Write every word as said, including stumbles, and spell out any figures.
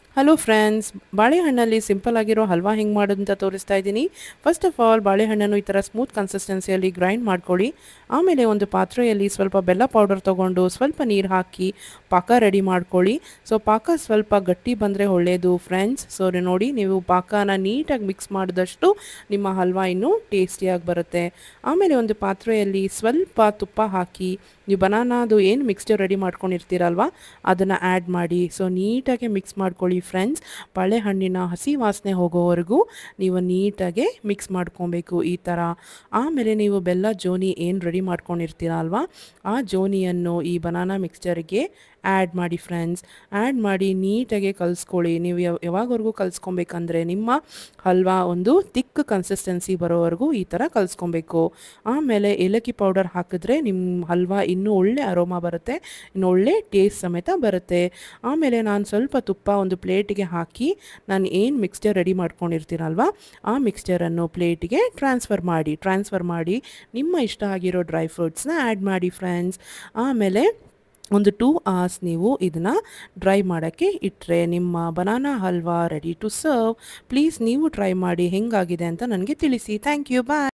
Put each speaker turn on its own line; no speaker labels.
Hello friends, ಬಾಳೆಹಣ್ಣಲ್ಲಿ simple ಆಗಿರೋ ಹಲ್ವಾ ಹೆಂಗೆ ಮಾಡೋದು ಅಂತ ತೋರಿಸ್ತಾ ಇದ್ದೀನಿ. ಫಸ್ಟ್ ಆಫ್ ಆಲ್ ಬಾಳೆಹಣ್ಣನ್ನು ಈ ಥರ ಸ್ಮೂತ್ ಕನ್ಸಿಸ್ಟೆನ್ಸಿಯಲ್ಲಿ ಗ್ರೈಂಡ್ ಮಾಡ್ಕೊಳ್ಳಿ. ಆಮೇಲೆ ಒಂದು ಪಾತ್ರೆಯಲ್ಲಿ ಸ್ವಲ್ಪ ಬೆಲ್ಲ ಪೌಡರ್ ತೊಗೊಂಡು ಸ್ವಲ್ಪ ನೀರು ಹಾಕಿ ಪಾಕ ರೆಡಿ ಮಾಡ್ಕೊಳ್ಳಿ. ಸೊ ಪಾಕ ಸ್ವಲ್ಪ ಗಟ್ಟಿ ಬಂದರೆ ಒಳ್ಳೆಯದು ಫ್ರೆಂಡ್ಸ್. ಸೊ ನೋಡಿ, ನೀವು ಪಾಕನ ನೀಟಾಗಿ ಮಿಕ್ಸ್ ಮಾಡಿದಷ್ಟು ನಿಮ್ಮ ಹಲ್ವಾ ಇನ್ನೂ ಟೇಸ್ಟಿಯಾಗಿ ಬರುತ್ತೆ. ಆಮೇಲೆ ಒಂದು ಪಾತ್ರೆಯಲ್ಲಿ ಸ್ವಲ್ಪ ತುಪ್ಪ ಹಾಕಿ ನೀವು ಬನಾನಾದು ಏನು ಮಿಕ್ಸ್ಚರ್ ರೆಡಿ ಮಾಡ್ಕೊಂಡಿರ್ತೀರಲ್ವ ಅದನ್ನು ಆ್ಯಡ್ ಮಾಡಿ. ಸೊ ನೀಟಾಗಿ ಮಿಕ್ಸ್ ಮಾಡ್ಕೊಳ್ಳಿ ಫ್ರೆಂಡ್ಸ್. ಬಾಳೆಹಣ್ಣಿನ ಹಸಿ ವಾಸನೆ ಹೋಗೋವರೆಗೂ ನೀವು ನೀಟಾಗೆ ಮಿಕ್ಸ್ ಮಾಡ್ಕೊಬೇಕು ಈ ಥರ. ಆಮೇಲೆ ನೀವು ಬೆಲ್ಲ ಜೋನಿ ಏನು ರೆಡಿ ಮಾಡ್ಕೊಂಡಿರ್ತೀರ ಅಲ್ವಾ, ಆ ಜೋನಿಯನ್ನು ಈ ಬನಾನಾ ಮಿಕ್ಸ್ಚರ್ಗೆ ಆ್ಯಡ್ ಮಾಡಿ ಫ್ರೆಂಡ್ಸ್. ಆ್ಯಡ್ ಮಾಡಿ ನೀಟಾಗೆ ಕಲಿಸ್ಕೊಳ್ಳಿ. ನೀವು ಯಾವ ಯಾವಾಗವರೆಗೂ ಕಲಿಸ್ಕೊಬೇಕಂದ್ರೆ ನಿಮ್ಮ ಹಲ್ವಾ ಒಂದು ತಿಕ್ ಕನ್ಸಿಸ್ಟೆನ್ಸಿ ಬರೋವರೆಗೂ ಈ ಥರ ಕಲಿಸ್ಕೊಬೇಕು. ಆಮೇಲೆ ಏಲಕ್ಕಿ ಪೌಡರ್ ಹಾಕಿದ್ರೆ ನಿಮ್ಮ ಹಲ್ವಾ ಇನ್ನೂ ಒಳ್ಳೆ ಅರೋಮಾ ಬರುತ್ತೆ, ಇನ್ನು ಒಳ್ಳೆ ಟೇಸ್ಟ್ ಸಮೇತ ಬರುತ್ತೆ. ಆಮೇಲೆ ನಾನು ಸ್ವಲ್ಪ ತುಪ್ಪ ಒಂದು ಪ್ಲೇಟಿಗೆ ಹಾಕಿ ನಾನು ಏನು ಮಿಕ್ಸ್ಚರ್ ರೆಡಿ ಮಾಡ್ಕೊಂಡಿರ್ತೀನಲ್ವ ಆ ಮಿಕ್ಸ್ಚರನ್ನು ಪ್ಲೇಟಿಗೆ ಟ್ರಾನ್ಸ್ಫರ್ ಮಾಡಿ ಟ್ರಾನ್ಸ್ಫರ್ ಮಾಡಿ ನಿಮ್ಮ ಇಷ್ಟ ಆಗಿರೋ ಡ್ರೈ ಫ್ರೂಟ್ಸ್ನ ಆ್ಯಡ್ ಮಾಡಿ ಫ್ರೆಂಡ್ಸ್. ಆಮೇಲೆ ಒಂದು ಟೂ ಅವರ್ಸ್ ನೀವು ಇದನ್ನು ಡ್ರೈ ಮಾಡೋಕ್ಕೆ ಇಟ್ಟರೆ ನಿಮ್ಮ banana halwa ready to serve. Please ನೀವು ಟ್ರೈ ಮಾಡಿ ಹೆಂಗಾಗಿದೆ ಅಂತ ನನಗೆ ತಿಳಿಸಿ. Thank you, bye.